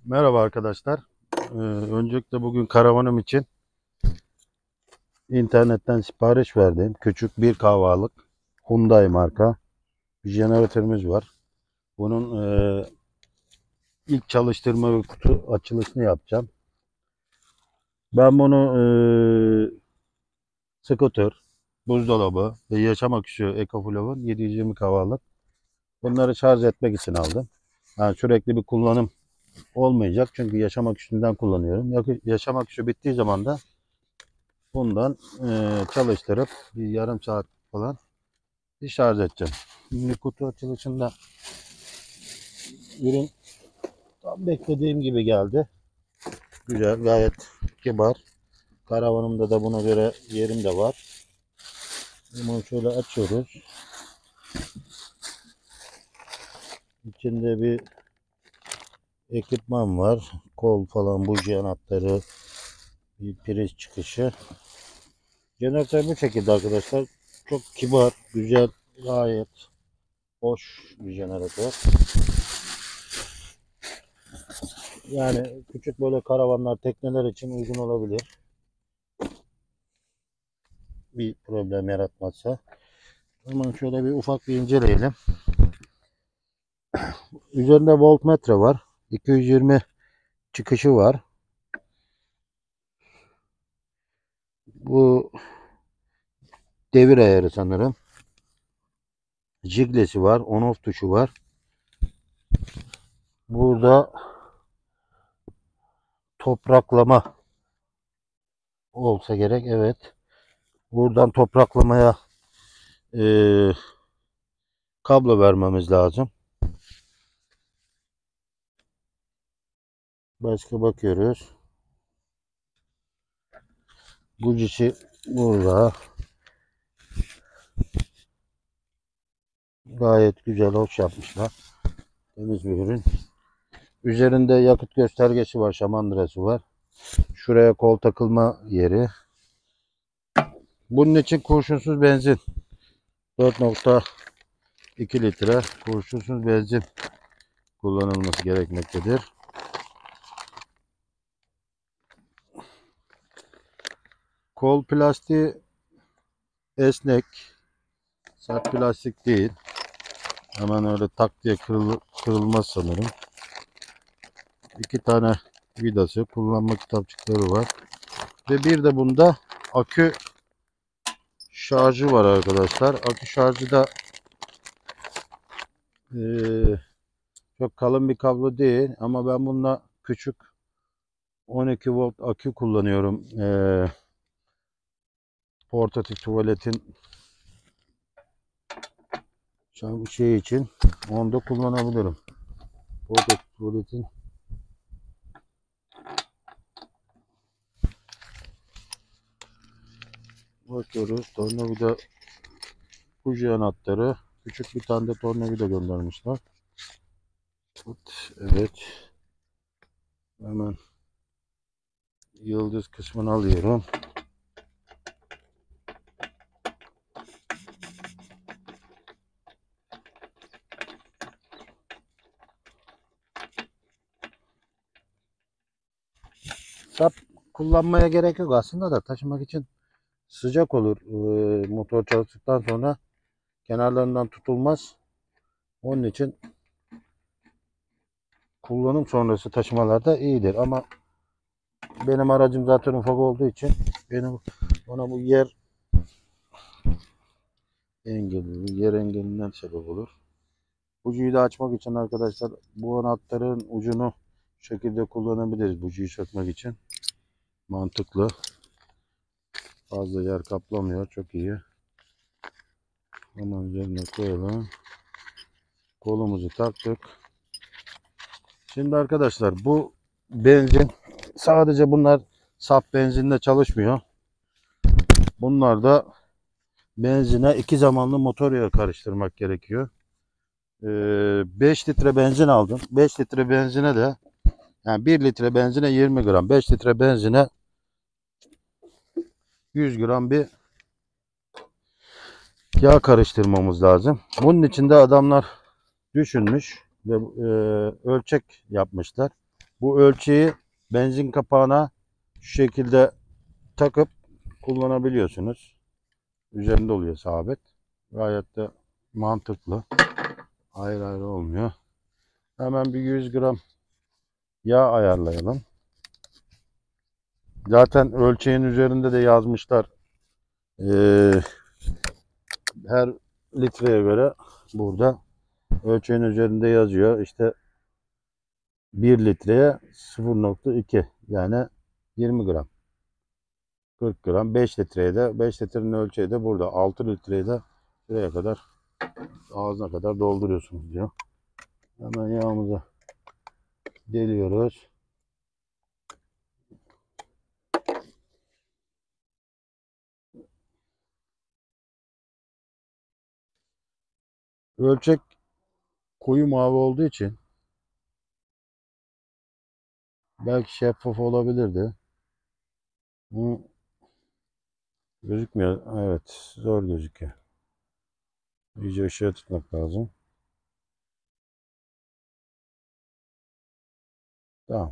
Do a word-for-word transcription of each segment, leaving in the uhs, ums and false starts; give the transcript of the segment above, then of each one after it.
Merhaba arkadaşlar. Ee, öncelikle bugün karavanım için internetten sipariş verdim. Küçük bir kahvalık Hyundai marka bir jeneratörümüz var. Bunun e, ilk çalıştırma ve kutu açılışını yapacağım. Ben bunu e, scooter, buzdolabı ve yaşam aküsü EcoFlow'un yedi yüz yirmi kahvalık. Bunları şarj etmek için aldım. Yani sürekli bir kullanım olmayacak çünkü yaşam aküsünden kullanıyorum. Yaşam aküsü bittiği zaman da bundan e, çalıştırıp bir yarım saat falan bir şarj edeceğim. Şimdi kutu açılışında ürün tam beklediğim gibi geldi. Güzel, gayet kibar. Karavanımda da buna göre yerim de var. Bunu şöyle açıyoruz. İçinde bir ekipman var. Kol falan, buji anahtarı, bir priz çıkışı. Jeneratör bu şekilde arkadaşlar. Çok kibar, güzel, gayet hoş bir jeneratör. Yani küçük böyle karavanlar, tekneler için uygun olabilir. Bir problem yaratmazsa. Hemen şöyle bir ufak bir inceleyelim. Üzerinde voltmetre var. iki yüz yirmi çıkışı var. Bu devir ayarı sanırım. Jiglesi var. On off tuşu var. Burada topraklama olsa gerek. Evet. Buradan topraklamaya e, kablo vermemiz lazım. Başka bakıyoruz. Bujisi burada. Gayet güzel, hoş yapmışlar. Temiz bir ürün. Üzerinde yakıt göstergesi var, şamandırası var. Şuraya kol takılma yeri. Bunun için kurşunsuz benzin. dört nokta iki litre kurşunsuz benzin kullanılması gerekmektedir. Kol plastiği esnek. Sert plastik değil. Hemen öyle tak diye kırıl kırılmaz sanırım. İki tane vidası, kullanma kitapçıkları var. Ve bir de bunda akü şarjı var arkadaşlar. Akü şarjı da e, çok kalın bir kablo değil ama ben bununla küçük on iki volt akü kullanıyorum. E, portatif tuvaletin şey için onu da kullanabilirim. Portatif tuvaletin bakıyoruz. Tornavida buji anahtarı. Küçük bir tane de tornavida göndermişler. Evet. Evet. Hemen yıldız kısmını alıyorum. Sap kullanmaya gerek yok aslında da taşımak için sıcak olur. Ee, motor çalıştıktan sonra kenarlarından tutulmaz. Onun için kullanım sonrası taşımalarda iyidir ama benim aracım zaten ufak olduğu için benim ona bu yer engeli, yer engelinden sebep olur. Bujiyi de açmak için arkadaşlar bu anahtarın ucunu şu şekilde kullanabiliriz bujiyi sökmek için. Mantıklı. Fazla yer kaplamıyor. Çok iyi. Hemen üzerine koyalım. Kolumuzu taktık. Şimdi arkadaşlar bu benzin sadece bunlar saf benzinle çalışmıyor. Bunlar da benzine iki zamanlı motor yağı karıştırmak gerekiyor. beş litre benzin aldım. beş litre benzine de yani bir litre benzine yirmi gram. beş litre benzine yüz gram bir yağ karıştırmamız lazım. Bunun için de adamlar düşünmüş ve e, ölçek yapmışlar. Bu ölçeği benzin kapağına şu şekilde takıp kullanabiliyorsunuz. Üzerinde oluyor sabit. Gayet de mantıklı. Ayrı ayrı olmuyor. Hemen bir yüz gram yağ ayarlayalım. Zaten ölçeğin üzerinde de yazmışlar. Ee, her litreye göre burada ölçeğin üzerinde yazıyor. İşte bir litreye sıfır nokta iki yani yirmi gram. kırk gram. beş litreye de beş litrenin ölçeği de burada. altı litreye de şuraya kadar ağzına kadar dolduruyorsunuz diyor. Hemen yağımızı deliyoruz. Ölçek koyu mavi olduğu için belki şeffaf olabilirdi. Hı, gözükmüyor. Evet, zor gözüküyor. İyice ışığa tutmak lazım. Tamam.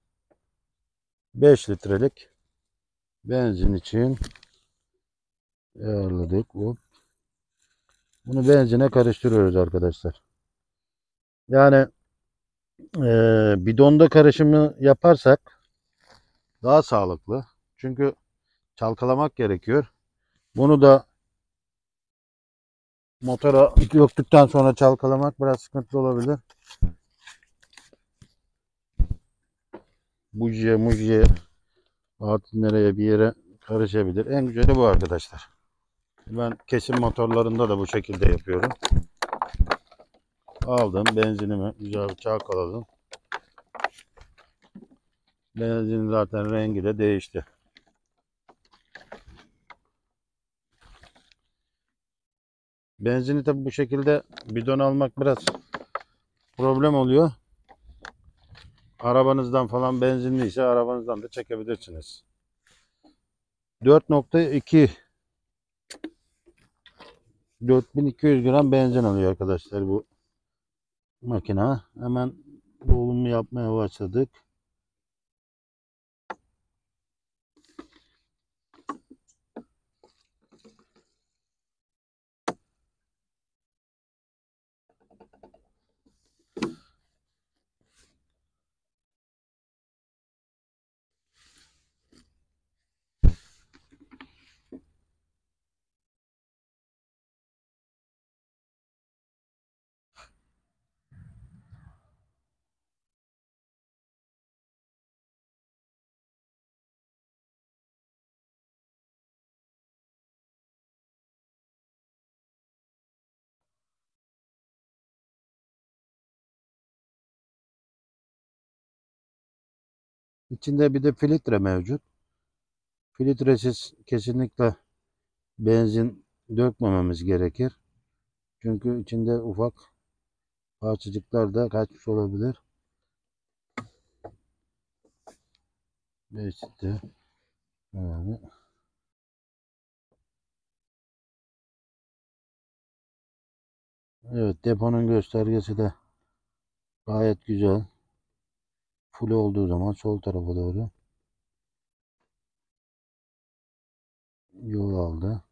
beş litrelik benzin için ayarladık. Hop. Bunu benzine karıştırıyoruz arkadaşlar. Yani e, bidonda karışımı yaparsak daha sağlıklı. Çünkü çalkalamak gerekiyor. Bunu da motora döktükten sonra çalkalamak biraz sıkıntı olabilir. Bujiye mujiye artık nereye bir yere karışabilir. En güzeli bu arkadaşlar. Ben kesim motorlarında da bu şekilde yapıyorum. Aldım benzinimi güzel bir çalkaladım. Benzinin zaten rengi de değişti. Benzini tabi bu şekilde bidon almak biraz problem oluyor. Arabanızdan falan benzinliyse arabanızdan da çekebilirsiniz. dört nokta iki dört bin iki yüz gram benzin alıyor arkadaşlar bu makina. Hemen dolumu yapmaya başladık. İçinde bir de filtre mevcut. Filtresiz kesinlikle benzin dökmememiz gerekir. Çünkü içinde ufak parçacıklar da kaçmış olabilir. İşte yani. Evet, deponun göstergesi de gayet güzel. Full olduğu zaman sol tarafa doğru yol aldı.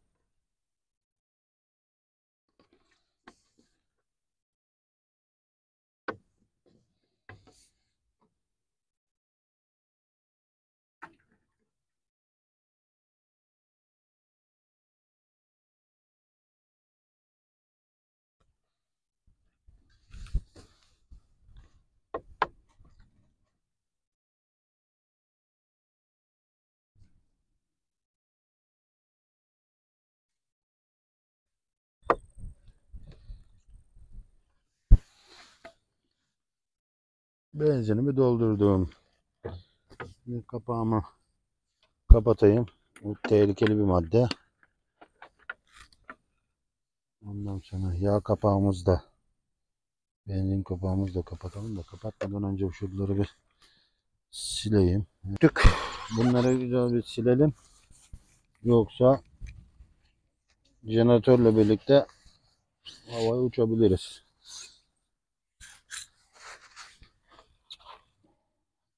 Benzinimi doldurdum. Şimdi kapağımı kapatayım. Bu tehlikeli bir madde. Ondan sonra yağ kapağımız da benzin kapağımızı da kapatalım da kapatmadan önce bu şuraları bir sileyim. Tık. Bunları güzel bir silelim. Yoksa jeneratörle birlikte havaya uçabiliriz.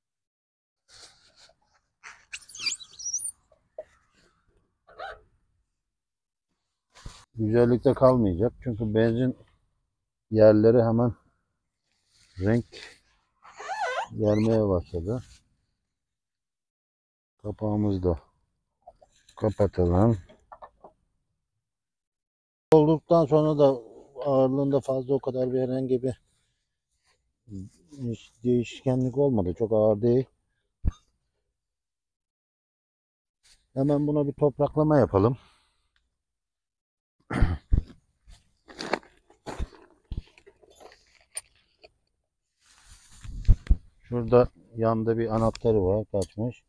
güzellikte kalmayacak. Çünkü benzin yerleri hemen renk vermeye başladı. Kapağımızı da kapatalım. Olduktan sonra da ağırlığında fazla o kadar bir herhangi bir değişkenlik olmadı. Çok ağır değil. Hemen buna bir topraklama yapalım. Şurada yanda bir anahtarı var, kaçmış.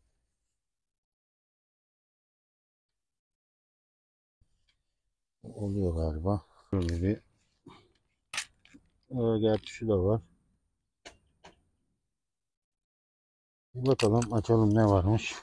Oluyor galiba. Şöyle bir öger tuşu da var. Bir bakalım, açalım ne varmış.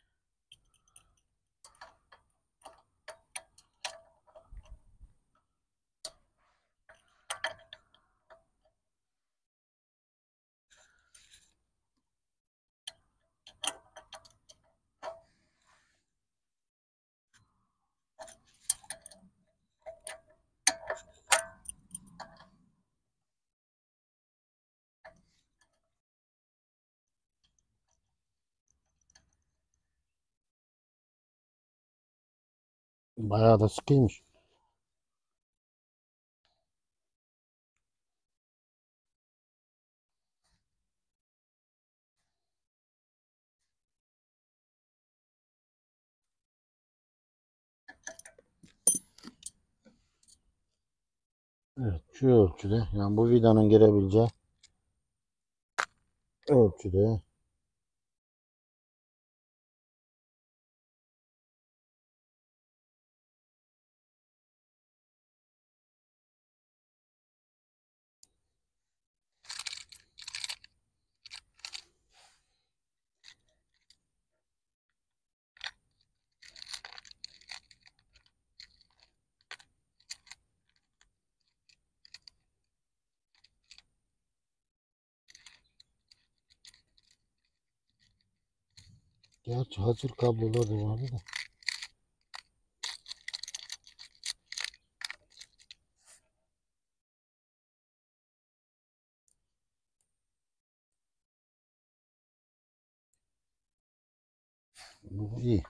Bayağı da sıkıymış. Evet, şu ölçüde. Yani bu vidanın girebileceği ölçüde. Gerçi hazır kablolar da vardı da. Bu iyi.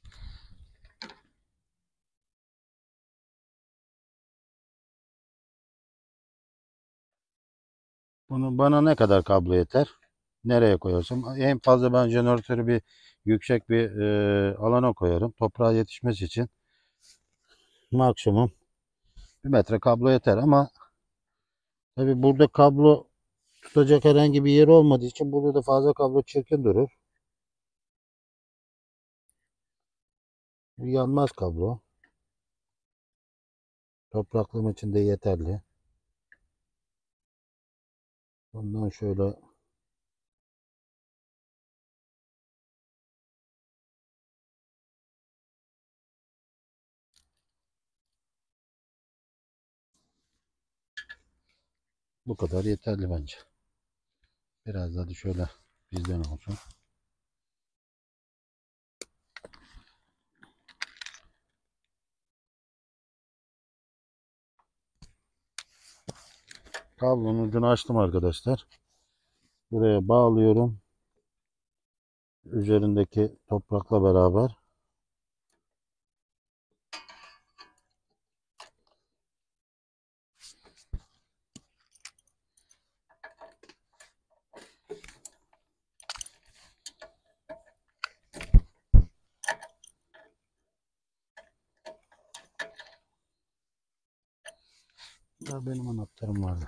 Bunu bana ne kadar kablo yeter? Nereye koyarsam? En fazla ben jeneratörü bir yüksek bir e, alana koyarım. Toprağa yetişmesi için maksimum bir metre kablo yeter ama tabi burada kablo tutacak herhangi bir yer olmadığı için burada da fazla kablo çirkin durur. Yanmaz kablo. Topraklığım için de yeterli. Bundan şöyle bu kadar yeterli bence. Biraz daha da şöyle bizden olsun. Kablonun ucunu açtım arkadaşlar. Buraya bağlıyorum. Üzerindeki toprakla beraber. Ya benim anahtarım vardı.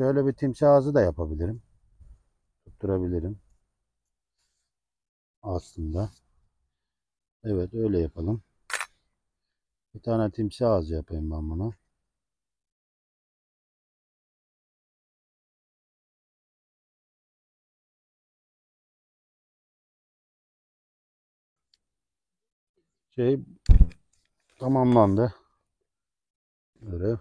Şöyle bir timsah ağzı da yapabilirim. Tutturabilirim aslında. Evet, öyle yapalım. Bir tane timsah ağzı yapayım ben buna. Şey tamamlandı. Böyle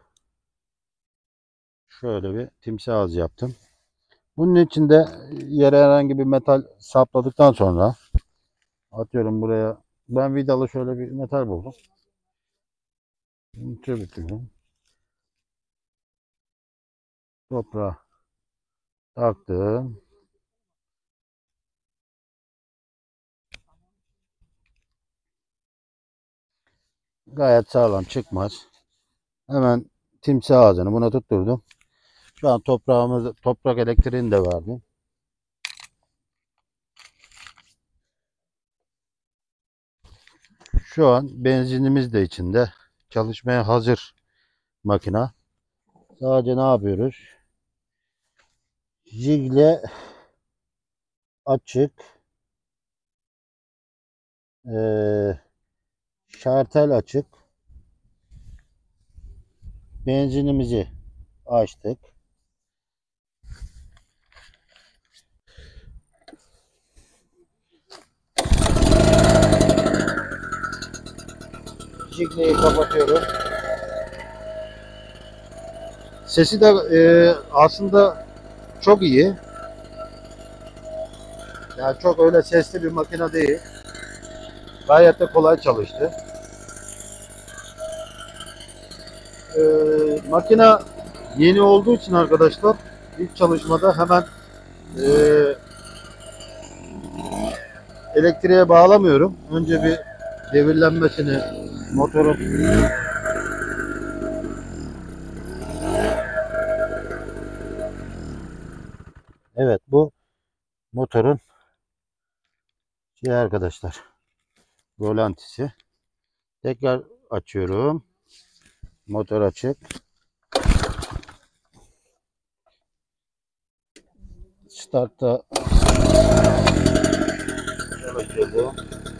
şöyle bir timsah ağzı yaptım. Bunun içinde yere herhangi bir metal sapladıktan sonra atıyorum buraya, ben vidalı şöyle bir metal buldum. Çöpütüyorum. Toprağa taktım. Gayet sağlam çıkmaz. Hemen timsah ağzını buna tutturdum. Şu an toprağımız, toprak elektriğini de verdim. Şu an benzinimiz de içinde. Çalışmaya hazır makina. Sadece ne yapıyoruz? Jigle açık. Ee, şartel açık. Benzinimizi açtık. Jigleyi kapatıyorum. Sesi de e, aslında çok iyi. Yani çok öyle sesli bir makine değil. Gayet de kolay çalıştı. E, makina yeni olduğu için arkadaşlar ilk çalışmada hemen e, elektriğe bağlamıyorum. Önce bir devirlenmesini, motorun evet, bu motorun şey arkadaşlar, rolantisi. Tekrar açıyorum. Motor açık. Startta çalıştırdım.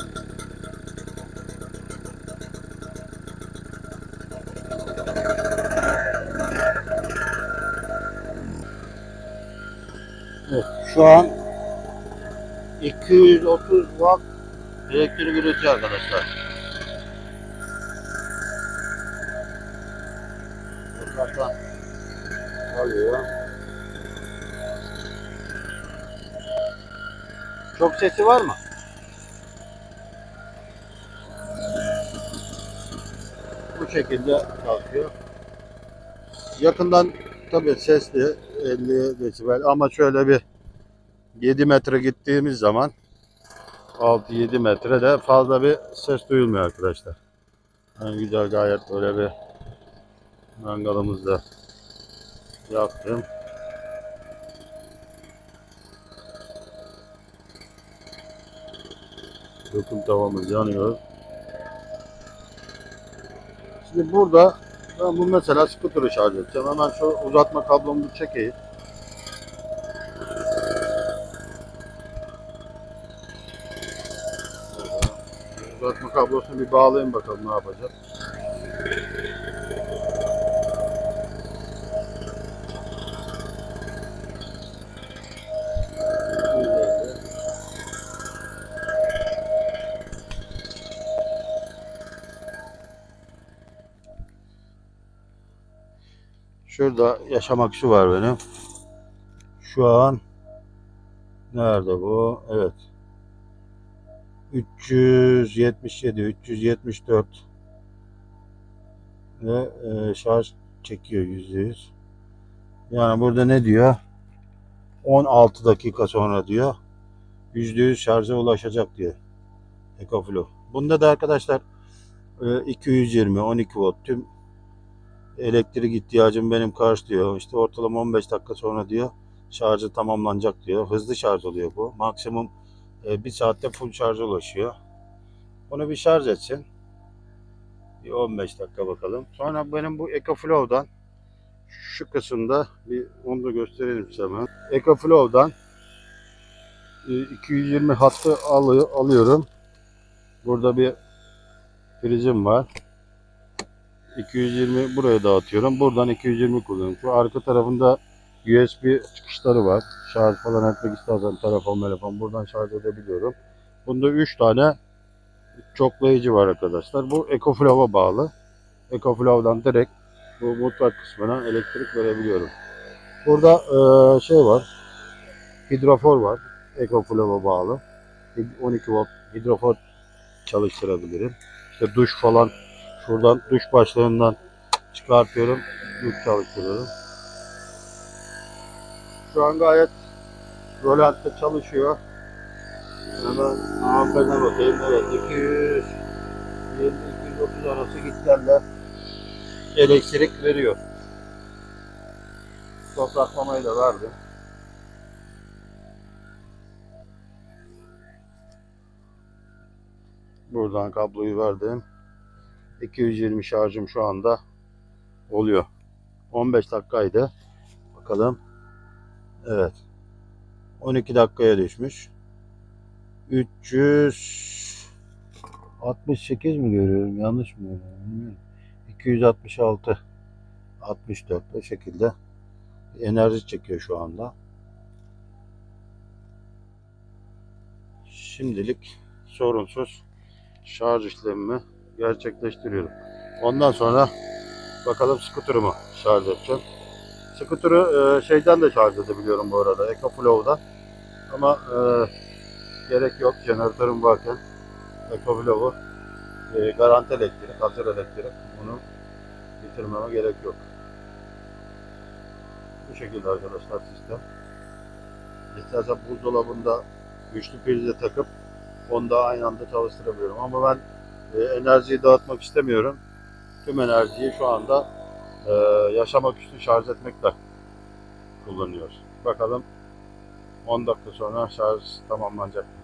Evet, şu an iki yüz otuz watt elektrik üretiyor arkadaşlar. Buradan alıyor. Çok sesi var mı? Bu şekilde kalkıyor. Yakından tabii sesli, elli desibel, ama şöyle bir yedi metre gittiğimiz zaman altı yedi metrede fazla bir ses duyulmuyor arkadaşlar. Yani güzel, gayet böyle bir mangalımızda yaptım. Dokun tavamız yanıyor. Şimdi burada ben bu mesela scooter'ı şarj edeceğim. Hemen şu uzatma kablomu çekeyim. Uzatma kablosunu bir bağlayayım bakalım ne yapacak. Şurada yaşamak şu var benim. Şu an nerede bu? Evet. üç yüz yetmiş yedi, üç yüz yetmiş dört ve e, şarj çekiyor yüzde yüz. Yani burada ne diyor? on altı dakika sonra diyor yüzde yüz şarja ulaşacak diyor EcoFlow. Bunda da arkadaşlar e, iki yüz yirmi on iki volt tüm elektrik ihtiyacım benim karşılıyor. İşte ortalama on beş dakika sonra diyor şarjı tamamlanacak diyor. Hızlı şarj oluyor bu. Maksimum e, bir saatte full şarja ulaşıyor. Bunu bir şarj etsin. Bir on beş dakika bakalım. Sonra benim bu EcoFlow'dan Şu kısımda bir onu da göstereyim size hemen. EcoFlow'dan iki yüz yirmi hattı alıyorum. Burada bir prizim var. iki yüz yirmi buraya dağıtıyorum. Buradan iki yüz yirmi kullanıyorum. Şu arka tarafında U S B çıkışları var. Şarj falan etmek istersen telefon, telefon buradan şarj edebiliyorum. Bunda üç tane çoklayıcı var arkadaşlar. Bu EcoFlow'a bağlı. EcoFlow'dan direkt bu mutfak kısmına elektrik verebiliyorum. Burada e, şey var. Hidrofor var. EcoFlow'a bağlı. on iki volt hidrofor çalıştırabilirim. İşte duş falan şuradan duş başlarından çıkartıyorum. Duş çalıştırıyorum. Şu an gayet rolantte çalışıyor. Hemen amperine bakayım. Evet, iki yüz yirmi iki yüz otuz arası gitlerle elektrik veriyor. Topraklamayı da verdim. Buradan kabloyu verdim. iki yüz yirmi şarjım şu anda oluyor. on beş dakikaydı. Bakalım. Evet. on iki dakikaya düşmüş. üç yüz altmış sekiz mi görüyorum? Yanlış mı görüyorum? iki yüz altmış altı altmış dört bu şekilde enerji çekiyor şu anda. Şimdilik sorunsuz şarj işlemimi gerçekleştiriyorum. Ondan sonra bakalım skuterumu şarj edeceğim. Skuturu e, şeyden de şarj edebiliyorum bu arada. EcoFlow'dan. Ama e, gerek yok. Jeneratörüm varken EcoFlow'u e, garanti elektrik, hazır elektrik. Bunu bitirmeme gerek yok. Bu şekilde arkadaşlar sistem. İstersen buzdolabında güçlü prize takıp onu da aynı anda çalıştırabiliyorum. Ama ben e, enerjiyi dağıtmak istemiyorum. Tüm enerjiyi şu anda e, yaşamak için şarj etmekle kullanıyoruz. Bakalım on dakika sonra şarj tamamlanacak.